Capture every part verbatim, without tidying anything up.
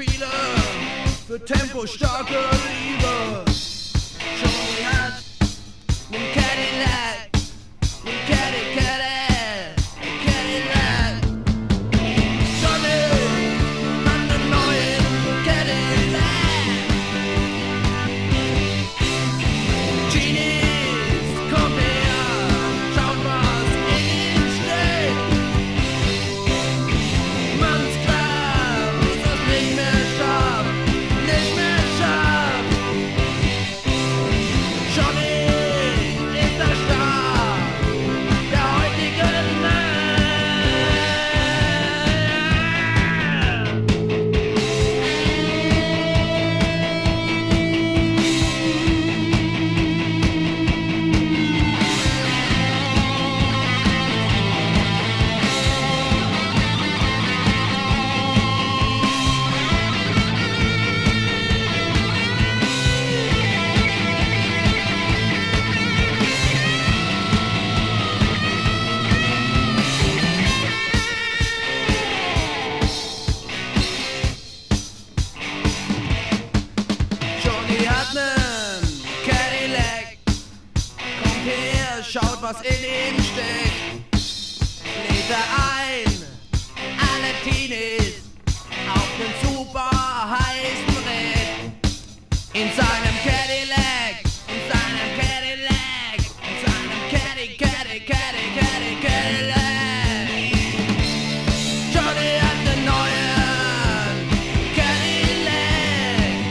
viele für Tempo starke Liebe. Johnny hat nen Cadillac, nen Caddy, Caddy, Cadillac. Johnny hat nen neuen Cadillac. Genies, kommt her, schaut was in ihm steht. Man's klar, dass es nicht mehr schafft, nicht mehr schafft. Johnny ist der Star der heutigen Nacht. Johnny hat nen Cadillac, kommt her, schaut was in ihm steckt. Lädt er ein, alle Teenies auf nen super heißen Ritt. In seinem Cadillac, in seinem Cadillac, in seinem Caddy, Caddy, Caddy, Caddy, Cadillac. Johnny hat nen neuen Cadillac.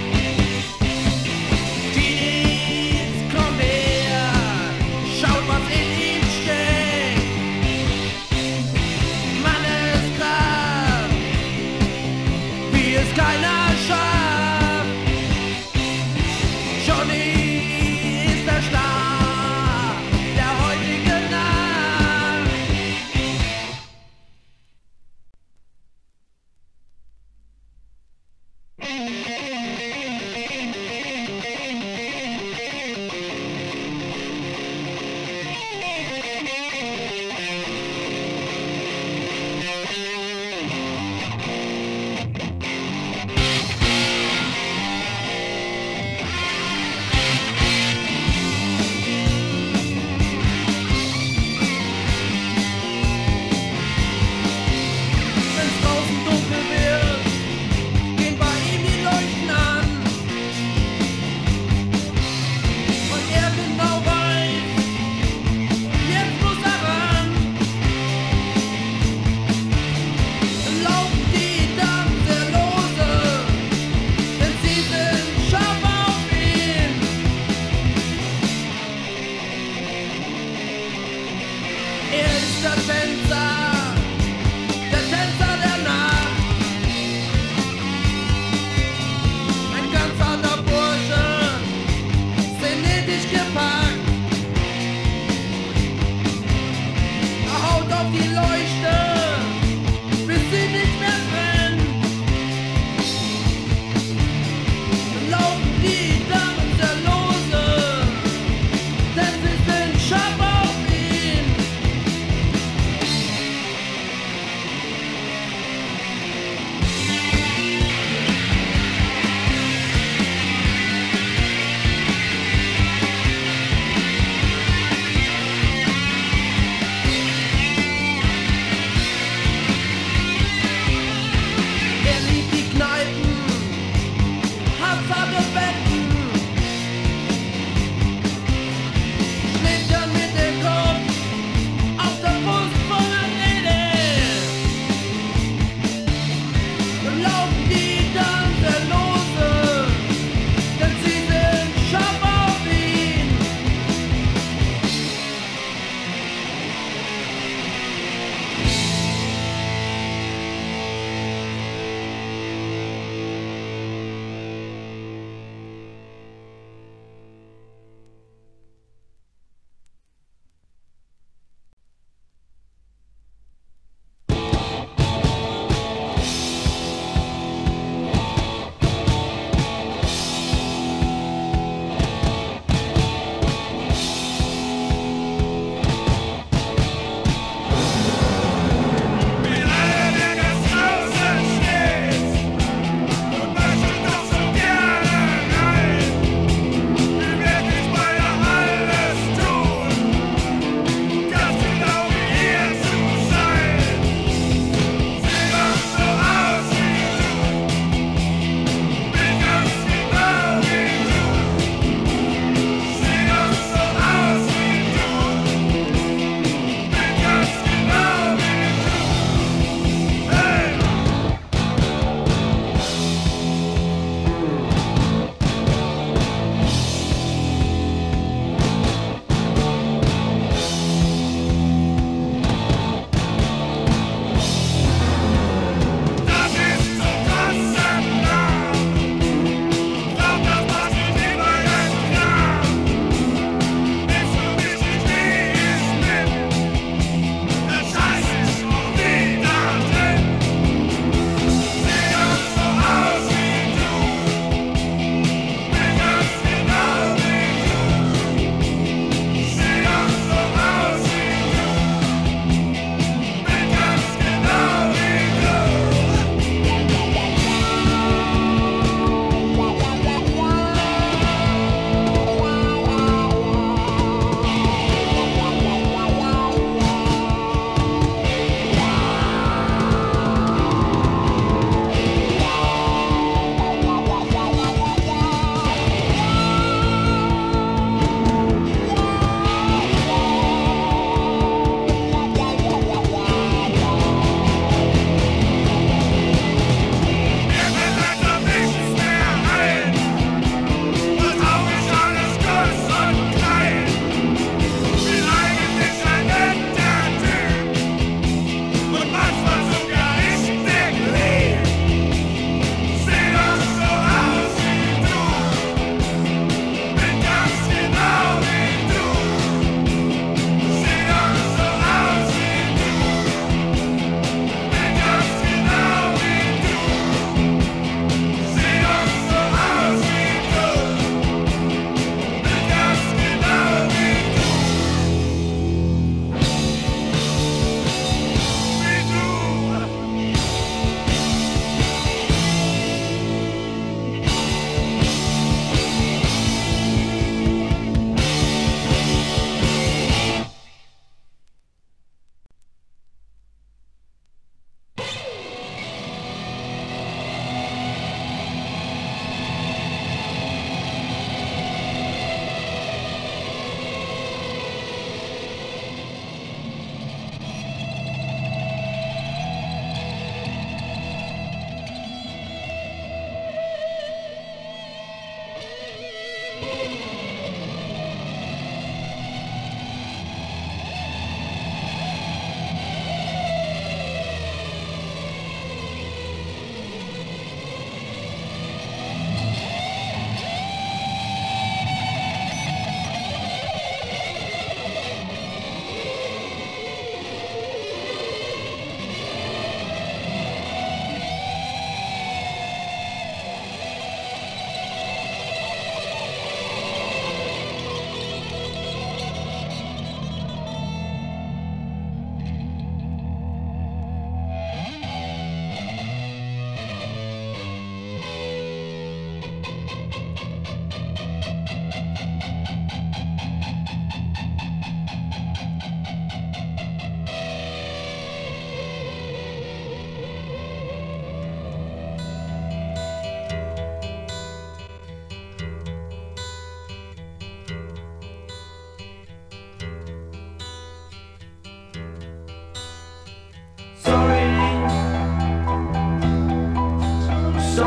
Teenies, kommt her, schaut was in ihm steckt. Mann ist grad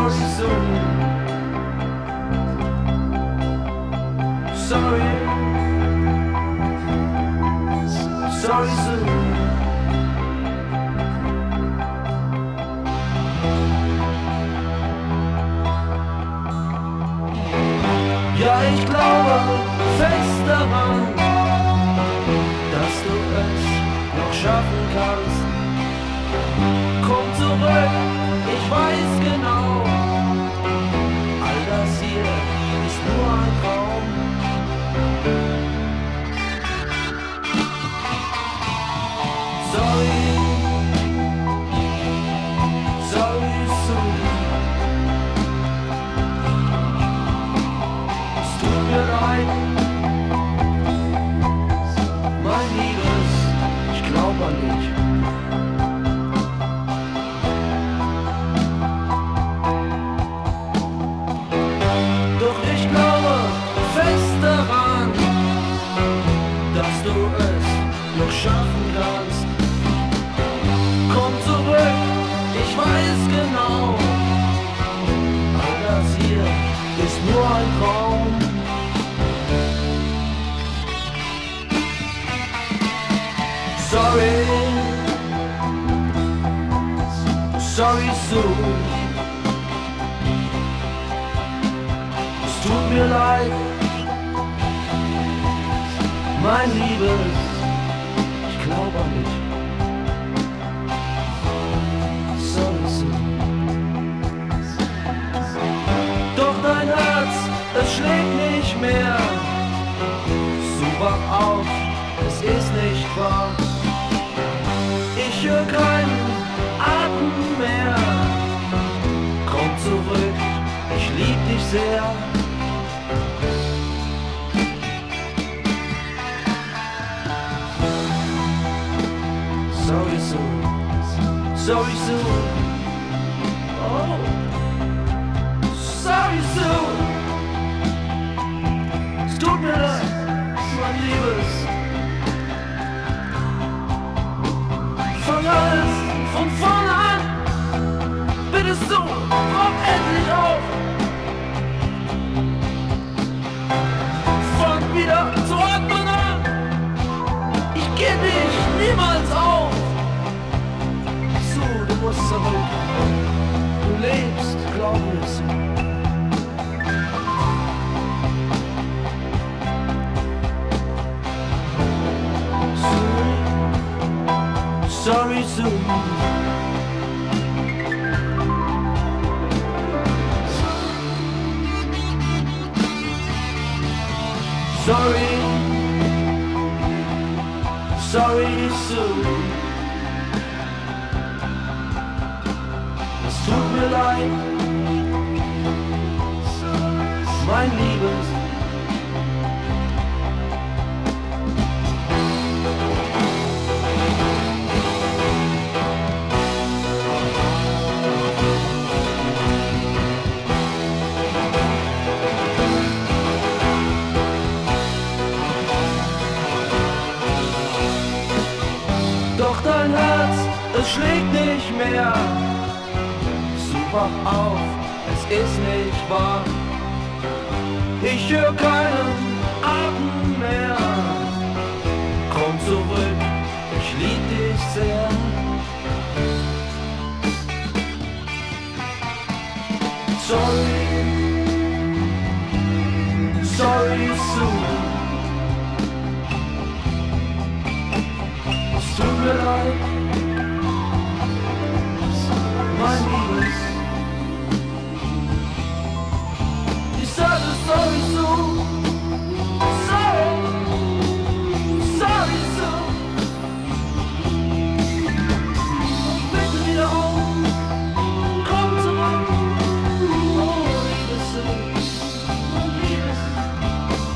Sorry, Sue. Sorry. Sorry, Sue. Ja, ich glaube fest daran, dass du es noch schaffen kannst. Komm zurück, ich weiß genau, all das hier ist nur ein Traum. Sorry, sorry, Sue. Es tut mir leid, mein Liebes, ich glaub an dich. Doch ich glaube fest daran, dass du es noch schaffen kannst. Komm zurück, ich weiß genau, all das hier ist nur ein Traum. Sorry, sorry, Sue. Es tut mir leid, mein Liebes, ich glaube an dich. Sorry, Sue. Doch dein Herz, es schlägt nicht mehr. So wach auf, es ist nicht wahr. Ich höre keinen Atem mehr. Komm zurück, ich lieb dich sehr. Sorry, Sue. Sorry, Sue. Oh. Sorry, Sue. Es tut mir leid, mein Liebes. Fang alles von vorne an. Bitte, Sue, komm endlich auf. Fang wieder zu atmen an. Ich geb dich niemals auf. Sue, du musst zurück. Du lebst, glaub mir, Sue. Sorry, Sue. Sorry, sorry, Sue. Es tut mir leid, mein Liebes. Doch dein Herz, es schlägt nicht mehr. So wach auf, es ist nicht wahr. Ich höre keinen Atem mehr. Komm zurück, ich lieb dich sehr. Sorry, sorry, Sue. Es tut mir leid, mein Liebes. Ich sage sorry, Sue. Sorry, sorry, Sue. Bitte wieder auf, komm zurück. Oh, liebe Sue, oh, liebe Sue.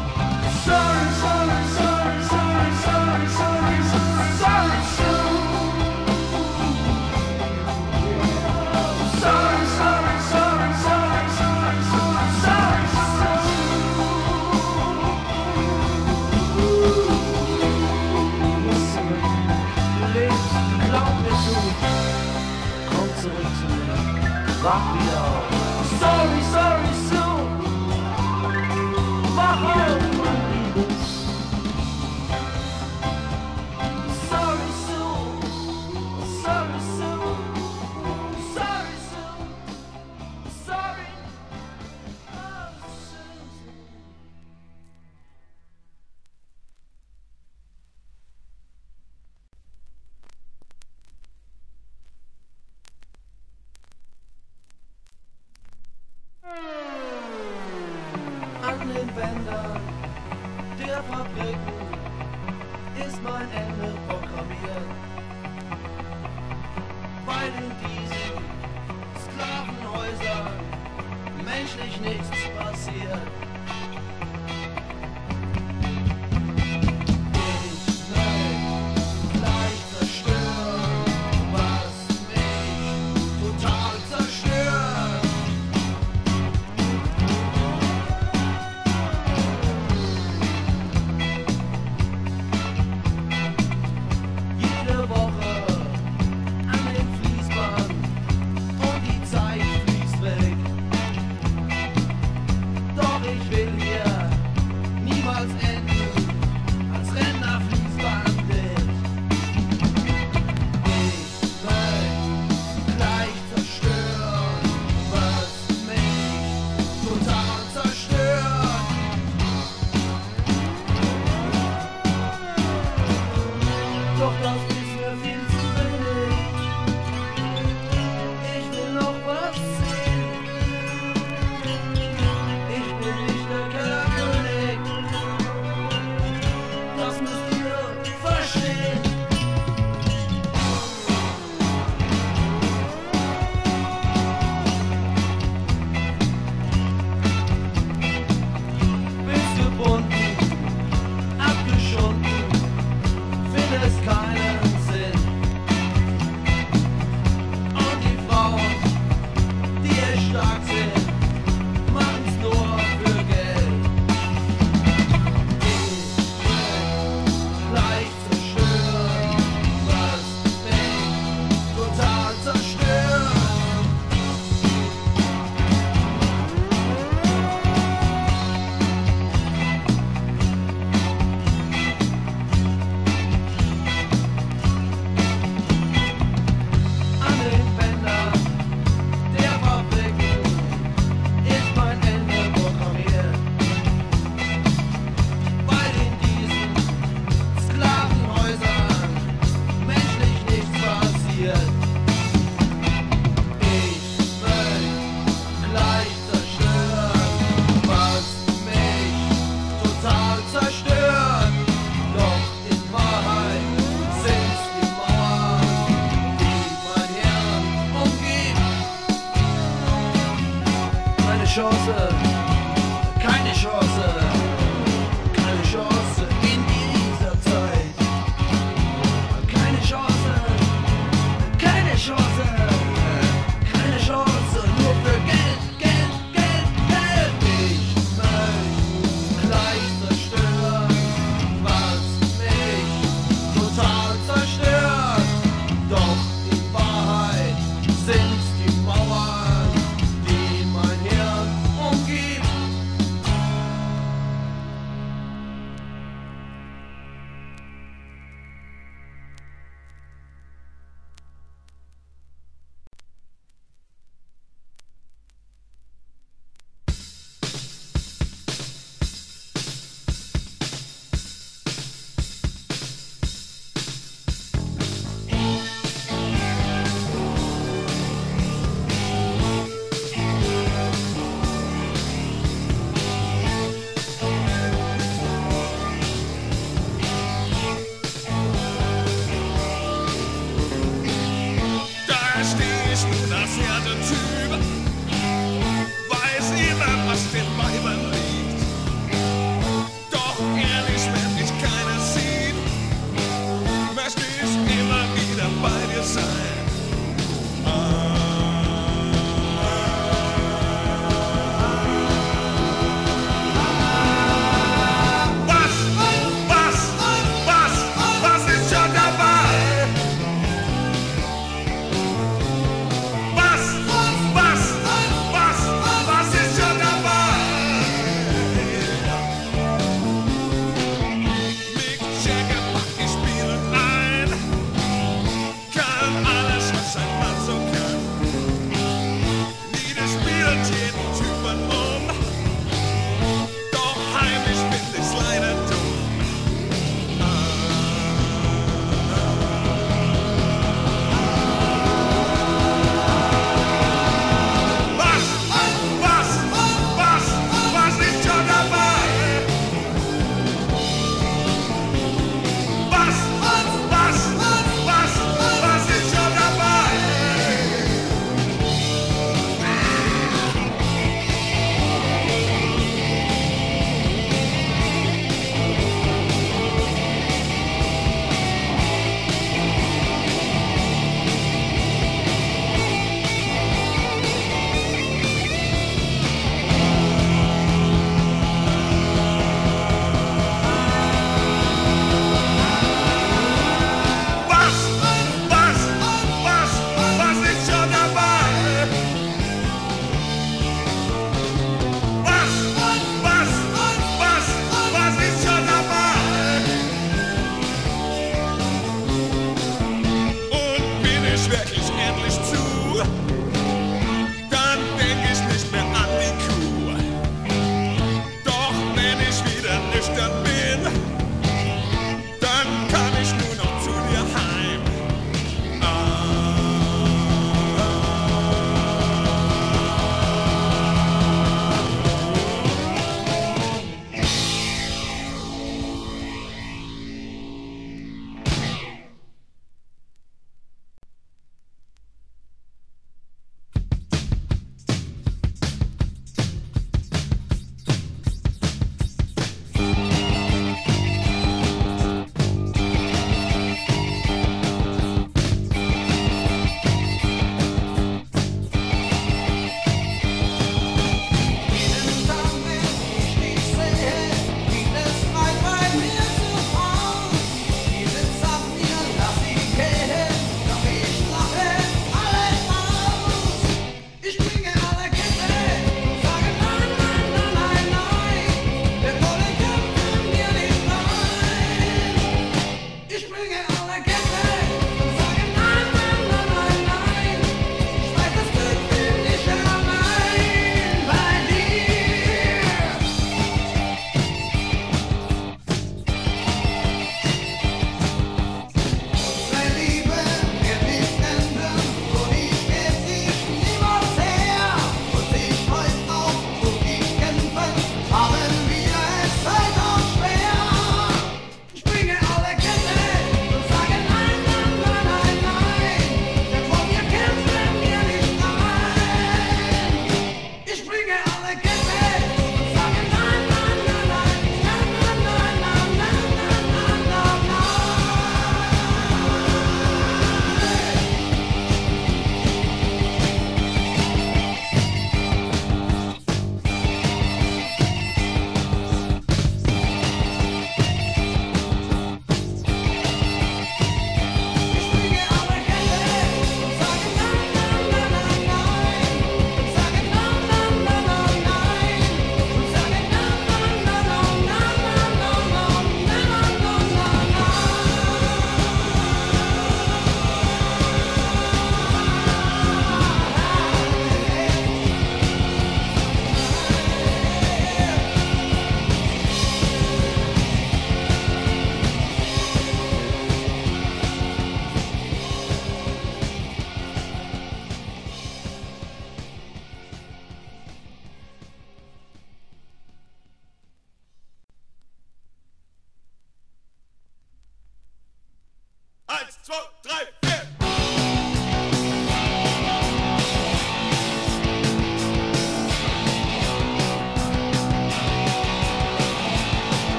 Sorry, sorry, sorry, sorry, sorry, sorry, sorry, sorry, Sue. ist mein Ende programmiert. Weil in diesen Sklavenhäusern menschlich nichts passiert. Ich möchte gleich zerstören, was mich total zerstört. Jede Woche an dem Fließband und die Zeit fließt weg. Doch ich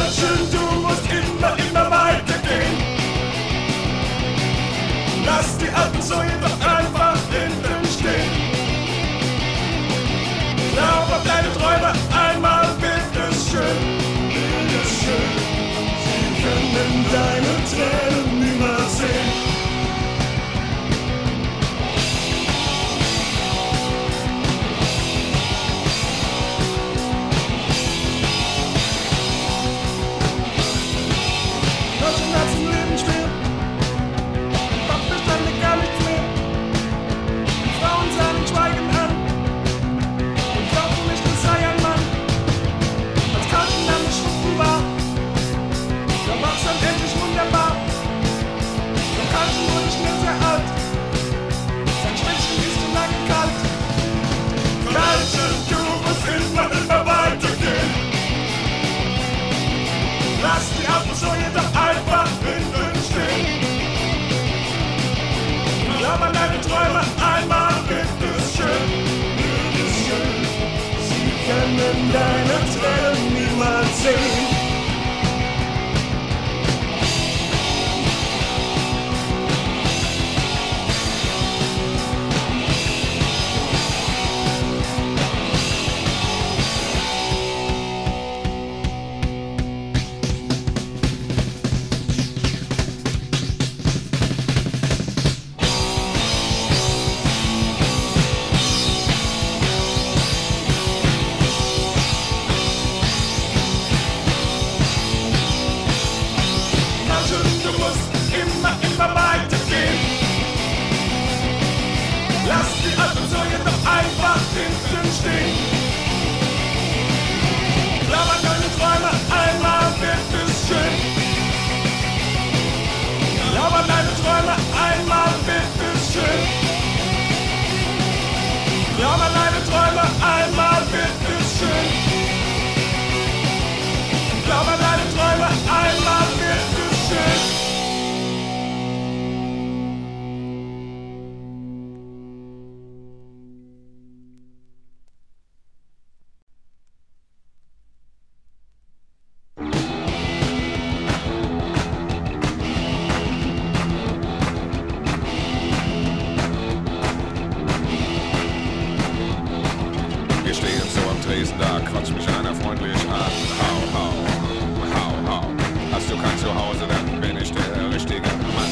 Mädchen, du musst immer, immer weitergehen. Lass die alten Säue doch einfach hinten stehen. Glaub auf deine Träume, einmal wird es schön, wird es schön. Sie können deine Tränen niemals sehen. Lass die Abenteuer doch einfach hinten stehen. Glaub an deine Träume, einmal wird es schön, wird es schön. Sie können deine Tränen niemals sehen. Lass die Abenteuer doch einfach hinten stehen. Glaub an deine Träume, einmal wird es schön. Glaub an deine Träume, einmal wird es schön. Glaub an deine Träume, einmal wird es schön. Glaub an deine Träume, einmal wird es schön. Da quatscht mich einer freundlich an. Hau, hau, hau, hau. Hast du kein Zuhause, dann bin ich der richtige Mann.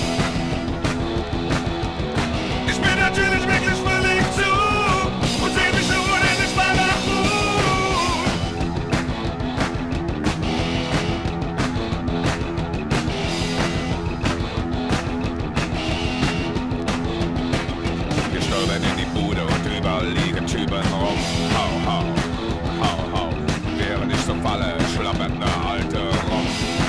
Ich bin natürlich wirklich verliebt zu und seh mich nur unendlich mal nach Wir stolpern in die Bude und überall liegen Typen rum. Hau, hau. Hau, hau, während ich so falle, schlappert ne Alte rum.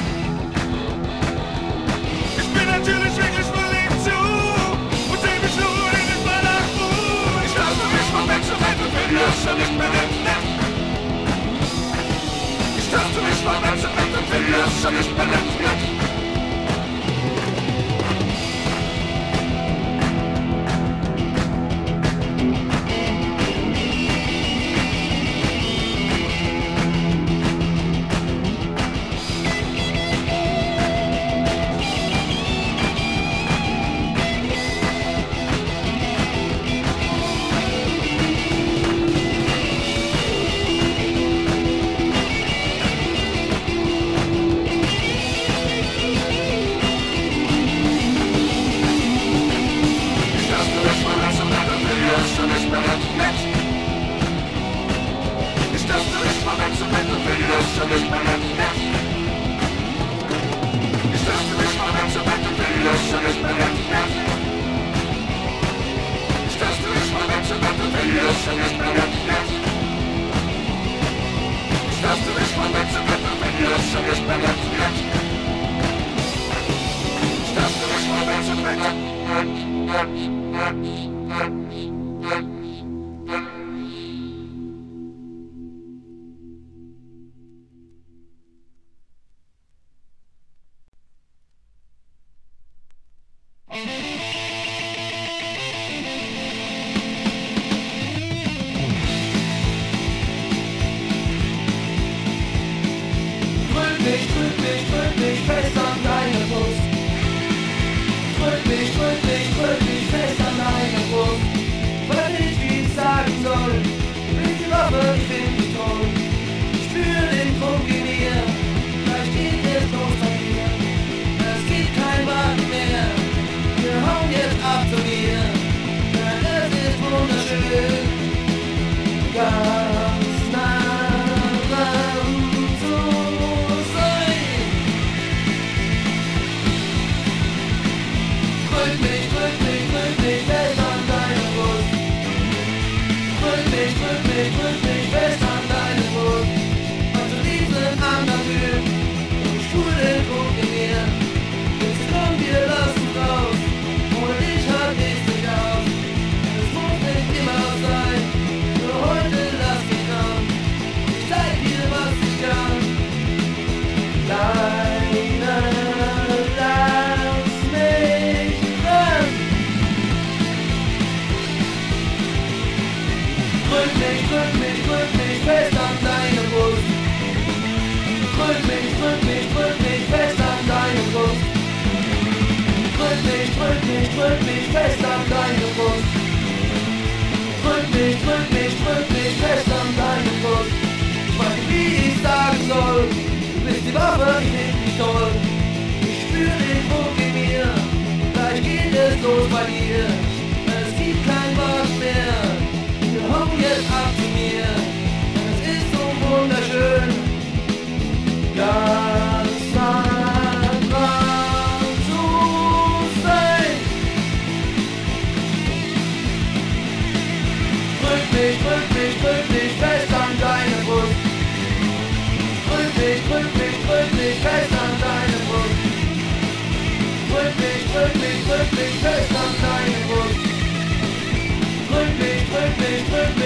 Ich bin natürlich wirklich verliebt zu und seh mich nur in den Ballach. Ich lasse mich vom Menschen retten und bin das schon nicht mehr nett. Ich lasse mich vom Menschen retten und bin das schon nicht mehr nett. Fröhlich, fröhlich. mich, drück mich fest an deine Brust. Und zu diesem anderen Typ, ich spür den Druck in mir. Jetzt komm, wir lassen raus, ohne dich halt nichts nicht aus. Es muss nicht immer sein, nur heute lass mich ran. Ich zeig dir, was ich kann. Kleine, lass mich ran. Drück mich, drück mich, drück mich fest an deine Brust. Drück mich, drück mich, drück mich fest an deine Brust. Drück mich, drück mich, drück mich fest an deine Brust. Drück mich, drück mich, drück mich fest an deine Brust. Ich weiß nicht, wie ich sagen soll. Du bist die Waffe, ich find dich toll. Ich spür den Druck in mir. Gleich geht es los bei dir. Es gibt kein Wagen mehr. Komm jetzt ab zu mir, es ist so wunderschön, ganz nah dran zu sein. Drück mich, drück mich, drück mich fest an deine Brust. Drück mich, drück mich, drück mich fest an deine Brust. Drück mich, drück mich, drück mich fest an deine Brust. Drück mich, drück mich, drück